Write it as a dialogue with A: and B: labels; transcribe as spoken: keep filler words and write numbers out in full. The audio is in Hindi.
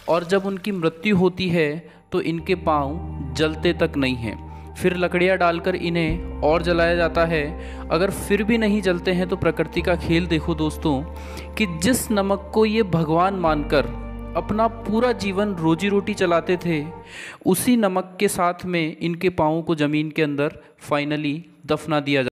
A: और जब उनकी मृत्यु होती है तो इनके पाँव जलते तक नहीं हैं। फिर लकड़ियाँ डालकर इन्हें और जलाया जाता है। अगर फिर भी नहीं जलते हैं तो प्रकृति का खेल देखो दोस्तों, कि जिस नमक को ये भगवान मानकर अपना पूरा जीवन रोजी रोटी चलाते थे, उसी नमक के साथ में इनके पाँवों को ज़मीन के अंदर फाइनली दफना दिया